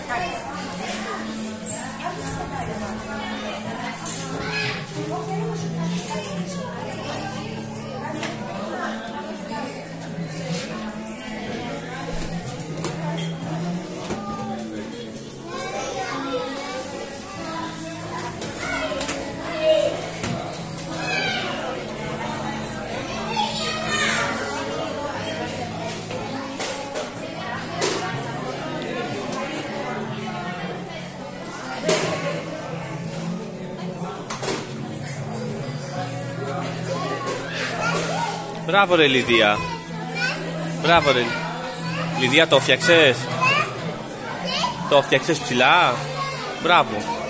Μπράβο ρε Λιδία. Μπράβο ρε Λιδία, το φτιάξες? Το φτιάξες ψηλά? Μπράβο.